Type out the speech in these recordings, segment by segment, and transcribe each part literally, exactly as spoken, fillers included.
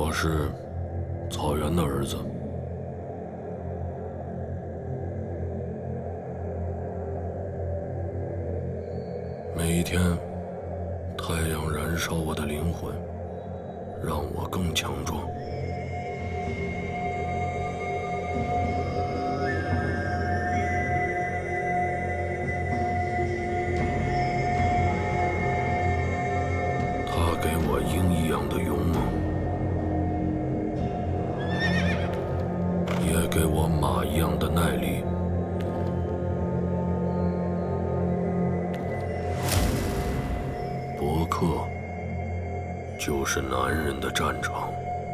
我是草原的儿子。每一天，太阳燃烧我的灵魂，让我更强壮。它给我鹰一样的勇猛，也给我马一样的耐力。伯克就是男人的战场。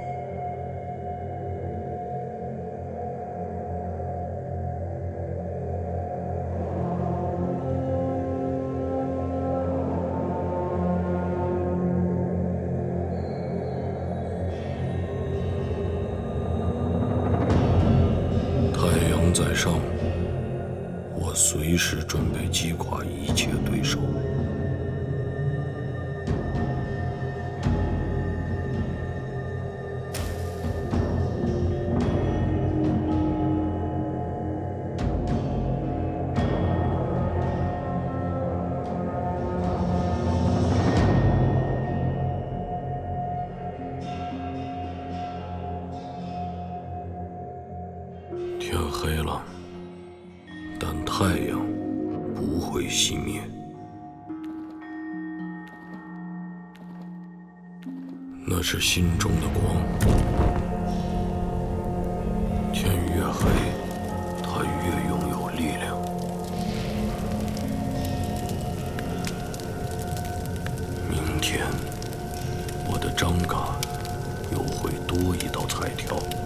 太阳在上，我随时准备击垮一切对手。天黑了，但太阳不会熄灭。那是心中的光。天越黑，它越拥有力量。明天，我的张嘎又会多一道彩条。